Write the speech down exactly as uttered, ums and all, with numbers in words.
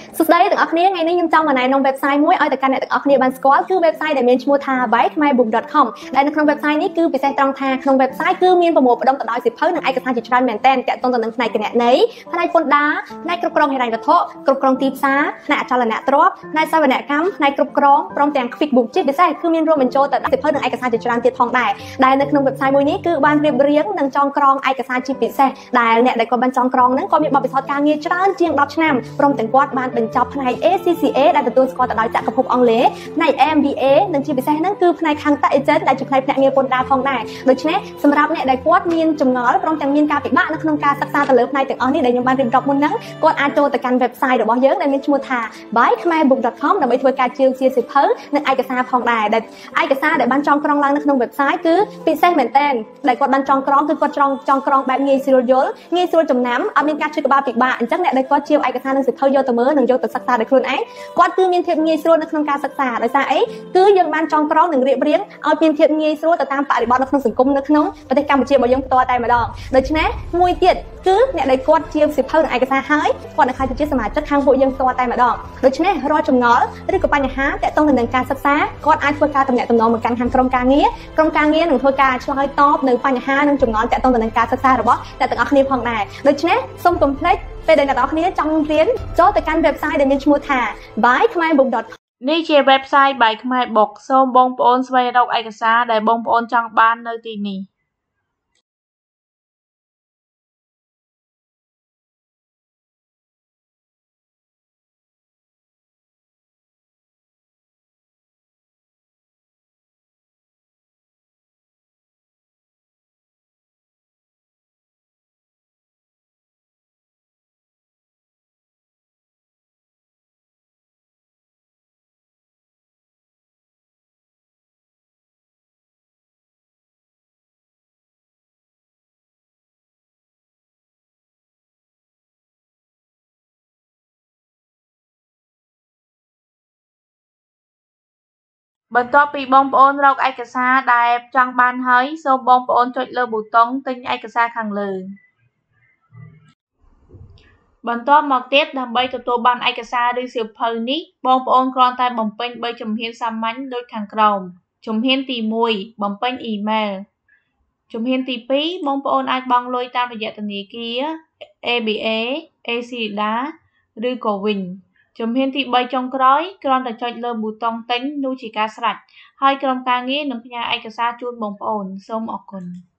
សួស្តីទាំងអស់គ្នាថ្ងៃនេះខ្ញុំចង់មកណែនាំ website មួយឲ្យទៅកាន់អ្នកទាំងអស់គ្នាបានស្គាល់គឺ website ដែលមានឈ្មោះថា បាយ ខ្មែរ book ដត com ដែលនៅក្នុង website នេះគឺពិសេសត្រង់ថាក្នុង website គឺមានប្រមូលផ្ដុំទៅដោយសៀវភៅនិងឯកសារជាច្រើនមែនទែនទាក់ទងទៅនឹងផ្នែកគណនេយ្យផ្នែកពន្ធដារផ្នែកគ្រប់គ្រងហិរញ្ញវត្ថុគ្រប់គ្រងទីផ្សារផ្នែកអចលនទ្រព្យផ្នែកសវនកម្មផ្នែកគ្រប់គ្រងព្រមទាំង QuickBooks ជាពិសេសគឺមានរួមបញ្ចូលទៅសៀវភៅនិងឯកសារជាច្រើនទៀតផងដែរដែលនៅក្នុង website មួយនេះគឺបានរៀបរៀងនិងចងក្រងឯកសារជាពិសេសដែលអ្នកដែលគាត់បានចងក្រងហ្នឹងគាត់មានបទពិសោធន៍ការងារច្រើនជាងដប់ឆ្នាំព្រមទាំងគាត់បានបញ្ចប់ផ្នែក A C C A ដែលទទួលស្គាល់ទៅដោយចក្រភពអង់គ្លេសផ្នែក M B A និងជាពិសេសហ្នឹងគឺផ្នែកខាង Tax Agent ដែលជាផ្នែកភ្នាក់ងារពន្ធដារផងដែរដូច្នេះសម្រាប់អ្នកដែលគាត់មានចម្ងល់ព្រមទាំងមានការពិបាកនៅក្នុងការសិក្សាទៅលើផ្នែកទាំងអស់នេះដែលខ្ញុំបានរៀបរាប់មុនហ្នឹងគាត់អាចចូលទៅកាន់ website របស់យើងដែលមានឈ្មោះថា បាយ ខ្មែរ book ដត com ដើម្បីធ្វើការជាវជាសៀវភៅនិងឯកសារផងដែរដែលឯកសារដែលបានចងក្រងឡើងនៅក្នុង website គឺពិសេសមែនទែនដែលគាត់បានចងក្រងគឺគាត់ចងចងក្រងបែបងាយស្រួលយល់ងាយស្រួលចំណាំអត់មានការឈឺក្បាលពិបាកអញ្ចឹងអ្នកដែលគាត់ជាវឯកសារនិងសៀវភៅយកទៅមើលនិងយកទៅសិក្សាដោយខ្លួនឯងគាត់គឺមានភាពងាយស្រួលនៅក្នុងការសិក្សាដោយសារអីគឺយើងបានចងក្រងនិងរៀបរៀងឲ្យមានភាពងាយស្រួលទៅតាមបរិបទនៅក្នុងសង្គមនៅក្នុងប្រទេសកម្ពុជារបស់យើងផ្ទាល់តែម្ដងដូច្នេះមួយទៀតគឺអ្នកដែលគាត់ជាសៀវភៅនិងឯកសារហើយគាត់នឹងខ្លាចជាសមាជិកខាងពួកយើងផ្ទាល់តែម្ដងដូច្នេះរាល់ចម្ងល់ឬក៏បញ្ហាទាក់ទងទៅនឹងការសិក្សាគាត់អាចធ្វើការទំនាក់ទំនងមកកាន់ខាងក្រុមការងារក្រុមការងារនឹងធ្វើការឆ្លើយតបនៅបញ្ហានិងចម្ងល់ទាក់ទងទៅនឹងការសិក្សារបស់អ្នកទាំងអស់គ្នាផងដែរដូច្នេះសូមកុំភ្លេចពេលដែលអ្នកទាំងអស់គ្នាចង់រៀនចូលទៅកាន់ website ដែលមានឈ្មោះថា បាយ ខ្មែរ book ដត com នេះជា website បាយខ្មែរ book សូមបងប្អូនស្វែងរកឯកសារដែលបងប្អូនចង់បាននៅទីនេះបន្ទាប់ពីបងប្អូនរកឯកសារដែលចង់បានហើយសូមបងប្អូនចុចលើប៊ូតុងទិញឯកសារខាងលើបន្ទាប់មកទៀតដើម្បីទទួលបានឯកសារឬសៀវភៅនេះបងប្អូនគ្រាន់តែបំពេញបីជំហានសាមញ្ញដូចខាងក្រោមជំហានទីមួយបំពេញអ៊ីមែលជំហានទីពីរបងប្អូនអាចបង់លុយតាមរយៈធនាគារ A B A A C C A ឬក៏វិញជំហានទីបីចុងក្រោយគ្រាន់តែចុចលើប៊ូតុងទិញនោះជាការស្រេចហើយក្រុមការងារនឹងផ្ញើឯកសារជូនបងប្អូនសូមអរគុណ